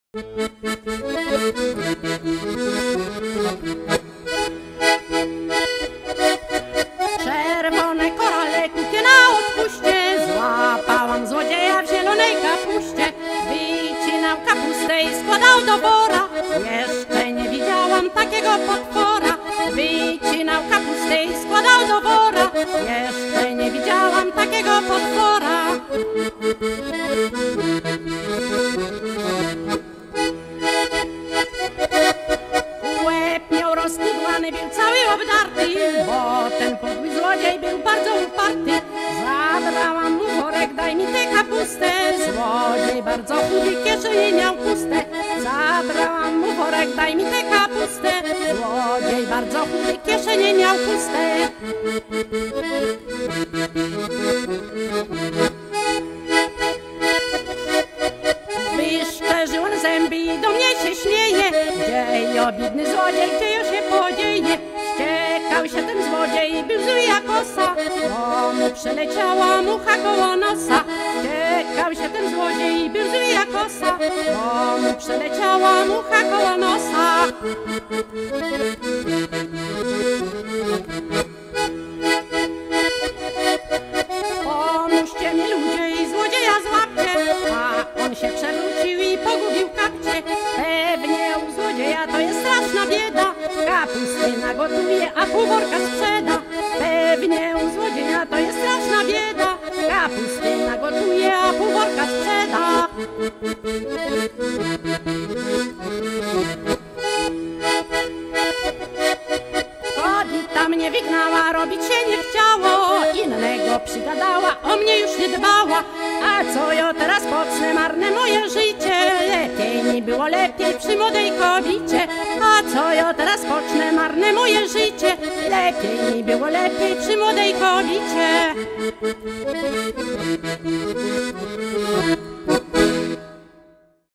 Czerwone korale kupię na odpuście, złapałam złodzieja w zielonej kapuście. Wycinał kapustę i składał do wora, jeszcze nie widziałam takiego potwora. Wycinał kapustę i składał do wora, jeszcze nie widziałam takiego potwora. Łeb miał rozkudłany, był cały obdarty, bo ten podły złodziej był bardzo uparty. Zabrałam mu worek, daj mi tę kapustę. Złodziej bardzo chudy, kieszenie miał puste. Zabrałam mu worek, daj mi tę kapustę. Złodziej bardzo chudy, kieszenie miał puste. Wyszczerzył on zęby i do mnie się śmieje. Gdziejo, biedny złodziej, gdziejo się podzieje? Ściekał się ten złodziej i był zły jak osa, bo mu przeleciała mucha koło nosa. Ściekał się ten złodziej i był zły jak osa, bo mu przeleciała mucha koło nosa. Pomóżcie mi ludzie i złodzieja złapcie, a on się przewrócił i pogubił kapcie. Pewnie u złodzieja to jest straszna bieda, kapusty nagotuje, a pół worka sprzeda. Pewnie u złodzieja to jest straszna bieda, kapusty nagotuje, a pół worka sprzeda. Kobieta mnie wygnała, robić się nie chciało, innego przygadała, o mnie już nie dbała. A co ja teraz pocnę, marne moje życie, lepiej mi było lepiej przy młodej kobicie. A co ja teraz pocznę, marne moje życie, lepiej mi było lepiej przy młodej kobicie.